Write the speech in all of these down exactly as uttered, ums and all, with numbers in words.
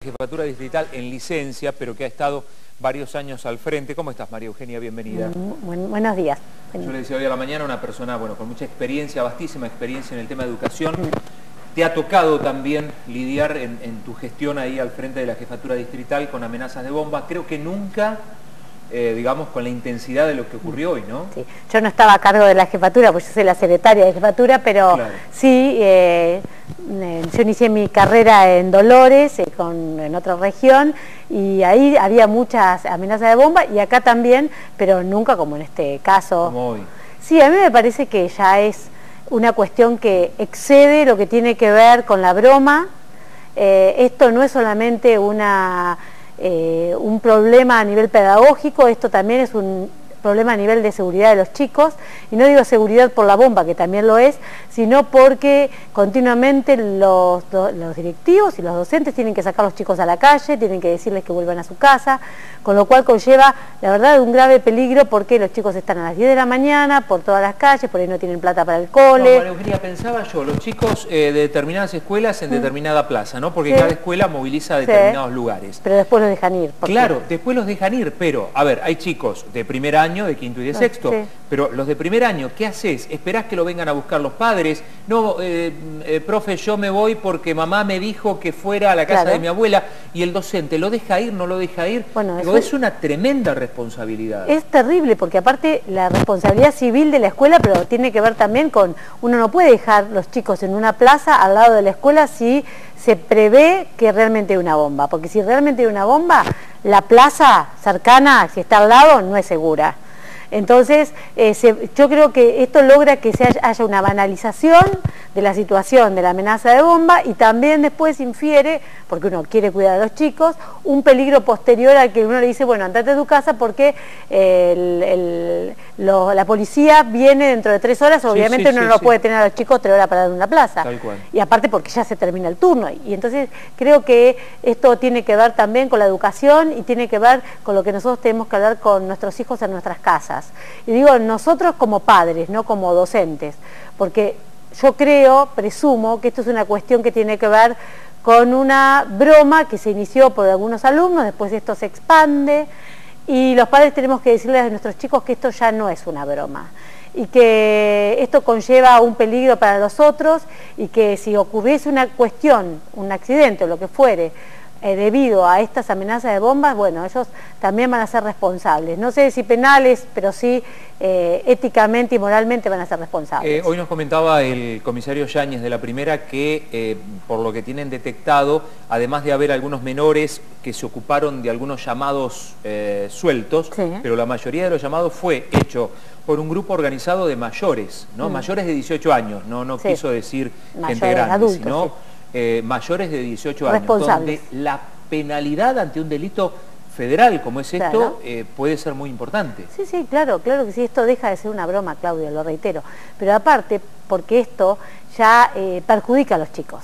Jefatura distrital en licencia, pero que ha estado varios años al frente. ¿Cómo estás, María Eugenia? Bienvenida. Buen, buenos días. Yo le decía hoy a la mañana, una persona bueno, con mucha experiencia, vastísima experiencia en el tema de educación. Te ha tocado también lidiar en, en tu gestión ahí al frente de la Jefatura distrital con amenazas de bomba. Creo que nunca, eh, digamos, con la intensidad de lo que ocurrió hoy, ¿no? Sí. Yo no estaba a cargo de la Jefatura, pues yo soy la secretaria de Jefatura, pero claro. sí... Eh, yo inicié mi carrera en Dolores, eh, con, en otra región, y ahí había muchas amenazas de bomba, y acá también, pero nunca como en este caso. Como hoy. Sí, a mí me parece que ya es una cuestión que excede lo que tiene que ver con la broma. Eh, esto no es solamente una, eh, un problema a nivel pedagógico, esto también es un problema a nivel de seguridad de los chicos, y no digo seguridad por la bomba, que también lo es, sino porque continuamente los, los directivos y los docentes tienen que sacar a los chicos a la calle, tienen que decirles que vuelvan a su casa, con lo cual conlleva, la verdad, un grave peligro, porque los chicos están a las diez de la mañana por todas las calles, por ahí no tienen plata para el cole. No, María Eugenia, pensaba yo, los chicos eh, de determinadas escuelas en mm. determinada plaza, ¿no? Porque sí. cada escuela moviliza determinados sí. lugares. Pero después los dejan ir. Claro, qué? después los dejan ir, pero, a ver, hay chicos de primer año, de quinto y de sexto, sí. pero los de primer año, ¿qué haces? ¿Esperás que lo vengan a buscar los padres? No, eh, eh, profe, yo me voy porque mamá me dijo que fuera a la casa claro. de mi abuela, y el docente, ¿lo deja ir, no lo deja ir? Bueno, Digo, es, es una tremenda responsabilidad. Es terrible, porque aparte la responsabilidad civil de la escuela, pero tiene que ver también con, uno no puede dejar los chicos en una plaza al lado de la escuela si se prevé que realmente hay una bomba, porque si realmente hay una bomba, la plaza cercana, si está al lado, no es segura. Entonces, eh, se, yo creo que esto logra que se haya, haya una banalización de la situación de la amenaza de bomba, y también después infiere, porque uno quiere cuidar a los chicos, un peligro posterior al que uno le dice, bueno, andate a tu casa porque eh, el, el, lo, la policía viene dentro de tres horas, obviamente sí, sí, uno sí, no sí. puede tener a los chicos tres horas para dar una plaza. Tal cual. Y aparte porque ya se termina el turno. Y entonces creo que esto tiene que ver también con la educación, y tiene que ver con lo que nosotros tenemos que hablar con nuestros hijos en nuestras casas. Y digo nosotros como padres, no como docentes, porque yo creo, presumo, que esto es una cuestión que tiene que ver con una broma que se inició por algunos alumnos, después esto se expande, y los padres tenemos que decirles a nuestros chicos que esto ya no es una broma, y que esto conlleva un peligro para los otros, y que si ocurriese una cuestión, un accidente o lo que fuere, Eh, debido a estas amenazas de bombas, bueno, ellos también van a ser responsables. No sé si penales, pero sí eh, éticamente y moralmente van a ser responsables. Eh, hoy nos comentaba el comisario Yáñez de la Primera que, eh, por lo que tienen detectado, además de haber algunos menores que se ocuparon de algunos llamados eh, sueltos, sí. pero la mayoría de los llamados fue hecho por un grupo organizado de mayores, ¿no? Mm. Mayores de dieciocho años, no, no sí. quiso decir mayores, gente grande, adultos, sino... Sí. Eh, mayores de dieciocho años, donde la penalidad ante un delito federal como es esto claro. eh, puede ser muy importante. Sí, sí, claro, claro que sí, esto deja de ser una broma, Claudio, lo reitero, pero aparte porque esto ya eh, perjudica a los chicos.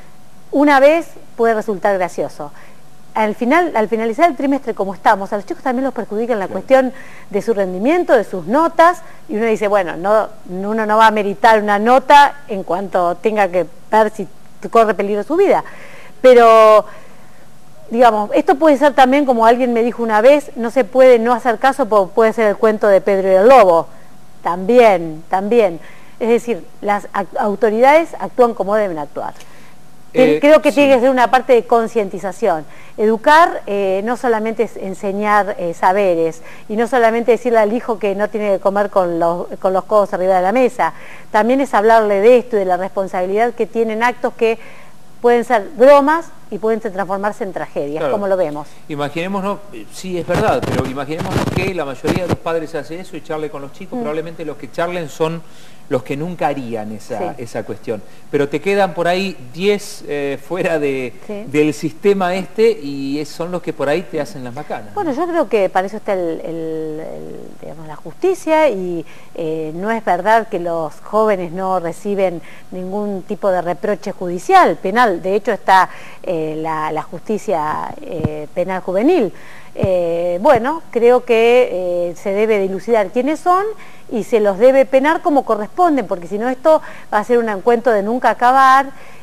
Una vez puede resultar gracioso. Al final, al finalizar el trimestre como estamos, a los chicos también los perjudica en la claro. cuestión de su rendimiento, de sus notas, y uno dice, bueno, no, uno no va a meritar una nota en cuanto tenga que ver si corre peligro su vida, pero digamos, esto puede ser también, como alguien me dijo una vez, no se puede no hacer caso porque puede ser el cuento de Pedro y el Lobo, también, también, es decir, las autoridades actúan como deben actuar. Eh, Creo que sí. tiene que ser una parte de concientización. Educar eh, no solamente es enseñar eh, saberes, y no solamente decirle al hijo que no tiene que comer con los, con los codos arriba de la mesa, también es hablarle de esto y de la responsabilidad que tienen actos que pueden ser bromas y pueden transformarse en tragedias, claro. como lo vemos. Imaginémonos, sí es verdad, pero imaginémonos que la mayoría de los padres hace eso y charle con los chicos, mm. probablemente los que charlen son los que nunca harían esa, sí. esa cuestión. Pero te quedan por ahí diez eh, fuera de, sí. del sistema este, y es, son los que por ahí te hacen las macanas. Bueno, yo creo que para eso está el, el, el, digamos, la justicia, y eh, no es verdad que los jóvenes no reciben ningún tipo de reproche judicial, penal. De hecho está eh, la, la justicia eh, penal juvenil. Eh, bueno, creo que eh, se debe dilucidar quiénes son y se los debe penar como corresponden, porque si no esto va a ser un encuentro de nunca acabar,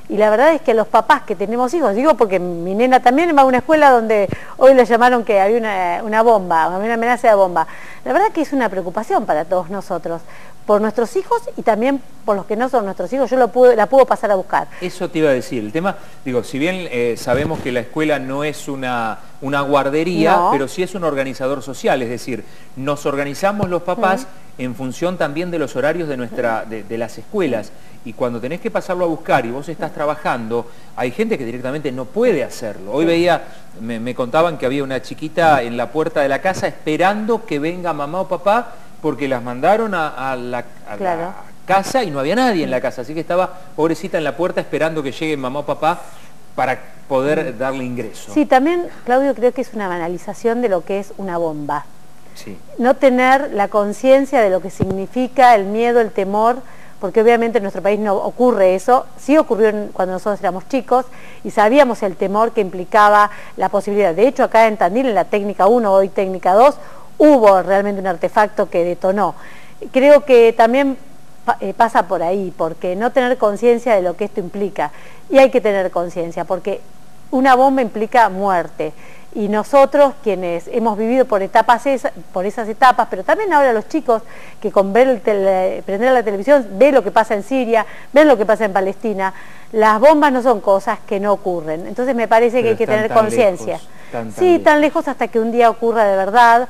Y la verdad es que los papás que tenemos hijos, digo porque mi nena también va a una escuela donde hoy le llamaron que había una, una bomba, había una amenaza de bomba. La verdad que es una preocupación para todos nosotros, por nuestros hijos y también por los que no son nuestros hijos. Yo lo pude, la puedo pasar a buscar. Eso te iba a decir. El tema, digo, si bien eh, sabemos que la escuela no es una, una guardería, no, pero sí es un organizador social, es decir, nos organizamos los papás mm. en función también de los horarios de, nuestra, de, de las escuelas. Y cuando tenés que pasarlo a buscar y vos estás trabajando, hay gente que directamente no puede hacerlo. Hoy veía, me, me contaban que había una chiquita en la puerta de la casa esperando que venga mamá o papá porque las mandaron a, a, la, a claro. la casa y no había nadie en la casa. Así que estaba pobrecita en la puerta esperando que llegue mamá o papá para poder darle ingreso. Sí, también, Claudio, creo que es una banalización de lo que es una bomba. Sí. No tener la conciencia de lo que significa el miedo, el temor, porque obviamente en nuestro país no ocurre eso. Sí ocurrió en, cuando nosotros éramos chicos y sabíamos el temor que implicaba la posibilidad. De hecho, acá en Tandil, en la técnica uno, hoy técnica dos, hubo realmente un artefacto que detonó. Creo que también eh, pasa por ahí, porque no tener conciencia de lo que esto implica. Y hay que tener conciencia, porque una bomba implica muerte. Y nosotros, quienes hemos vivido por etapas esa, por esas etapas, pero también ahora los chicos que con ver el tele, prender la televisión ven lo que pasa en Siria, ven lo que pasa en Palestina, las bombas no son cosas que no ocurren. Entonces me parece pero que hay que tener conciencia. Tan, tan sí, lejos. tan lejos hasta que un día ocurra de verdad,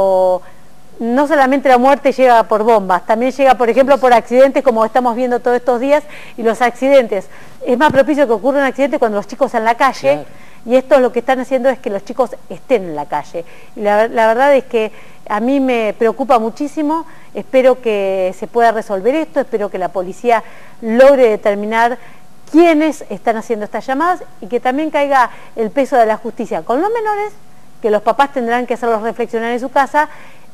o no solamente la muerte llega por bombas, también llega, por ejemplo, por accidentes como estamos viendo todos estos días, y los accidentes, es más propicio que ocurra un accidente cuando los chicos están en la calle, claro. Y esto lo que están haciendo es que los chicos estén en la calle. Y la, la verdad es que a mí me preocupa muchísimo, espero que se pueda resolver esto, espero que la policía logre determinar quiénes están haciendo estas llamadas y que también caiga el peso de la justicia con los menores, que los papás tendrán que hacerlos reflexionar en su casa,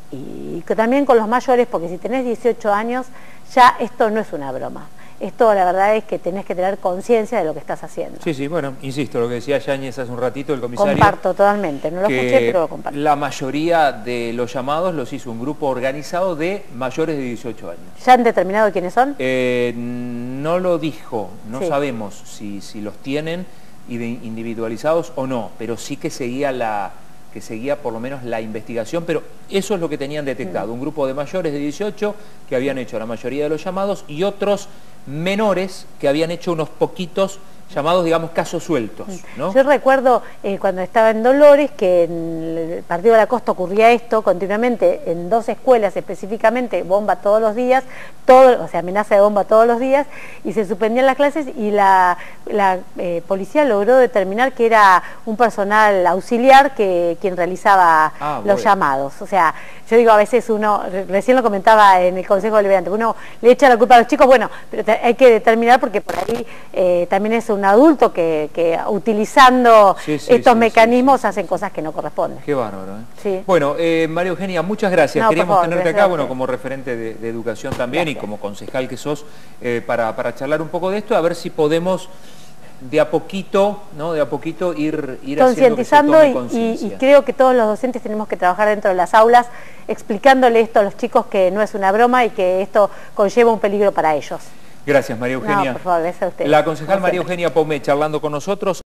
y que también con los mayores, porque si tenés dieciocho años ya esto no es una broma. Esto la verdad es que tenés que tener conciencia de lo que estás haciendo. Sí, sí, bueno, insisto, lo que decía Yáñez hace un ratito, el comisario... Comparto totalmente, no lo escuché, pero lo comparto. La mayoría de los llamados los hizo un grupo organizado de mayores de dieciocho años. ¿Ya han determinado quiénes son? Eh, no lo dijo, no sí. sabemos si, si los tienen individualizados o no, pero sí que seguía la... que seguía por lo menos la investigación, pero eso es lo que tenían detectado, un grupo de mayores de dieciocho que habían hecho la mayoría de los llamados y otros menores que habían hecho unos poquitos llamados, digamos, casos sueltos, ¿no? Yo recuerdo eh, cuando estaba en Dolores que en el Partido de la Costa ocurría esto continuamente, en dos escuelas específicamente, bomba todos los días, todo, o sea, amenaza de bomba todos los días, y se suspendían las clases y la, la eh, policía logró determinar que era un personal auxiliar que quien realizaba ah, los bueno. llamados. O sea, yo digo, a veces uno, recién lo comentaba en el Consejo Deliberante, uno le echa la culpa a los chicos, bueno, pero hay que determinar porque por ahí eh, también es un adulto que, que utilizando sí, sí, estos sí, mecanismos sí, sí. hacen cosas que no corresponden. Qué bárbaro, ¿eh? Sí. Bueno, eh, María Eugenia, muchas gracias. No, Queríamos favor, tenerte acá, bueno, como referente de, de educación también gracias. Y como concejal que sos, eh, para, para charlar un poco de esto, a ver si podemos de a poquito, ¿no? De a poquito ir, ir concientizando haciendo que se tome y, y creo que todos los docentes tenemos que trabajar dentro de las aulas explicándole esto a los chicos que no es una broma y que esto conlleva un peligro para ellos. Gracias, María Eugenia. No, por favor, gracias a usted. La concejal María Eugenia Pomé charlando con nosotros.